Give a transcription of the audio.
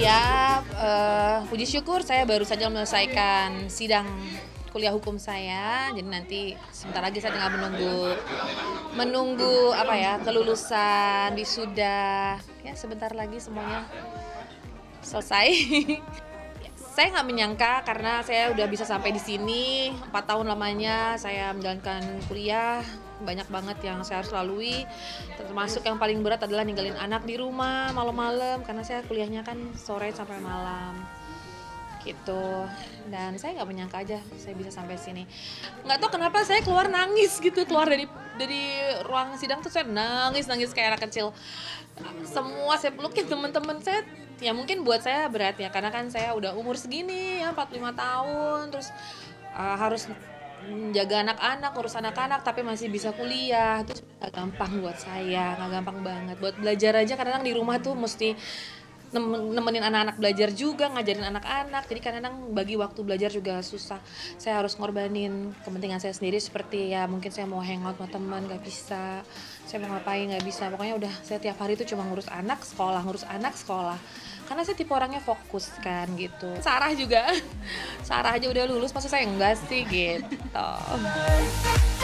Ya, puji syukur saya baru saja menyelesaikan sidang kuliah hukum saya. Jadi nanti sebentar lagi saya tinggal menunggu apa ya, kelulusan, wisuda. Ya, sebentar lagi semuanya selesai. Saya nggak menyangka karena saya udah bisa sampai di sini 4 tahun lamanya saya menjalankan kuliah, banyak banget yang saya harus lalui, termasuk yang paling berat adalah ninggalin anak di rumah malam-malam karena saya kuliahnya kan sore sampai malam gitu. Dan saya nggak menyangka aja saya bisa sampai sini. Nggak tahu kenapa saya keluar nangis gitu, keluar dari ruang sidang tuh saya nangis kayak anak kecil. Semua saya pelukin teman-teman saya. Ya mungkin buat saya berat ya karena kan saya udah umur segini ya 45 tahun terus harus menjaga anak-anak, urus anak-anak tapi masih bisa kuliah. Itu nggak gampang buat saya, nggak gampang banget. Buat belajar aja kadang-kadang di rumah tuh mesti nemenin anak-anak belajar juga, ngajarin anak-anak. Jadi kadang-kadang bagi waktu belajar juga susah. Saya harus ngorbanin kepentingan saya sendiri seperti ya mungkin saya mau hangout sama teman nggak bisa. Saya mau ngapain nggak bisa. Pokoknya udah saya tiap hari itu cuma ngurus anak sekolah. Karena saya tipe orangnya fokus kan gitu. Sarah juga. Sarah aja udah lulus, masa saya enggak sih gitu.